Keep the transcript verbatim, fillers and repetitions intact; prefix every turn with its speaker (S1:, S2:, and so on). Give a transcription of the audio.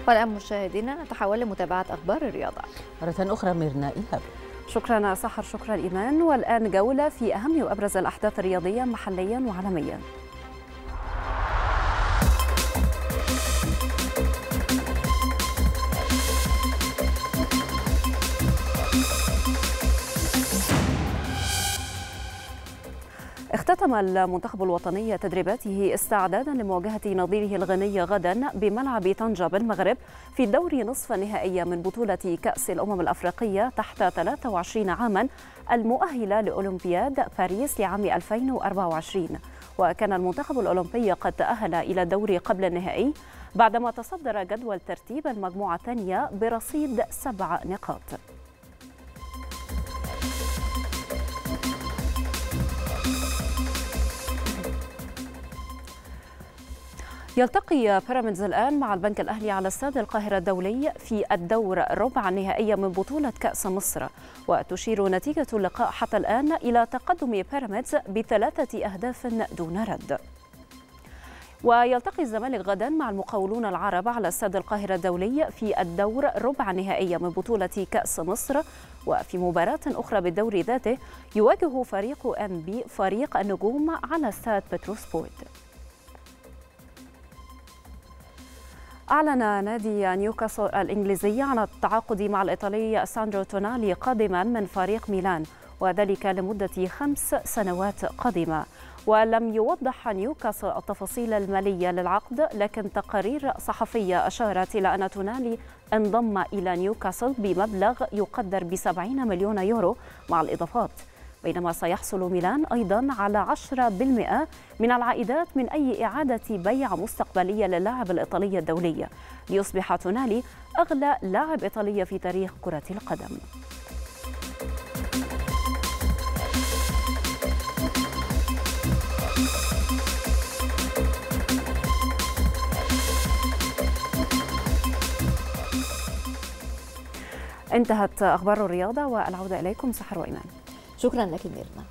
S1: والآن مشاهدينا نتحول لمتابعة أخبار الرياضة
S2: مرة أخرى ميرنا إيهاب.
S3: شكرا سحر، شكرا إيمان. والآن جولة في أهم وأبرز الأحداث الرياضية محليا وعالميا. اختتم المنتخب الوطني تدريباته استعدادا لمواجهة نظيره الغيني غدا بملعب طنجة بالمغرب في دور نصف النهائي من بطولة كأس الأمم الأفريقية تحت ثلاثة وعشرين عاما المؤهلة لأولمبياد باريس لعام ألفين وأربعة وعشرين. وكان المنتخب الأولمبي قد تأهل إلى الدور قبل النهائي بعدما تصدر جدول ترتيب المجموعة الثانية برصيد سبع نقاط. يلتقي بيراميدز الآن مع البنك الأهلي على استاد القاهرة الدولي في الدور ربع النهائي من بطولة كأس مصر. وتشير نتيجة اللقاء حتى الآن إلى تقدم بيراميدز بثلاثة أهداف دون رد. ويلتقي الزمالك غدا مع المقاولون العرب على استاد القاهرة الدولي في الدور ربع النهائي من بطولة كأس مصر. وفي مباراة أخرى بالدور ذاته يواجه فريق أم بي فريق النجوم على استاد بتروسبورت. أعلن نادي نيوكاسل الإنجليزي عن التعاقد مع الإيطالي ساندرو تونالي قادما من فريق ميلان، وذلك لمدة خمس سنوات قادمة. ولم يوضح نيوكاسل التفاصيل المالية للعقد، لكن تقارير صحفية أشارت إلى أن تونالي انضم إلى نيوكاسل بمبلغ يقدر بسبعين مليون يورو مع الإضافات، بينما سيحصل ميلان أيضا على عشرة بالمئة من العائدات من أي إعادة بيع مستقبلية للاعب الإيطالي الدولي، ليصبح تونالي أغلى لاعب إيطالي في تاريخ كرة القدم. انتهت أخبار الرياضة، والعودة إليكم سحر وإيمان.
S1: شكرا لك ميرنا.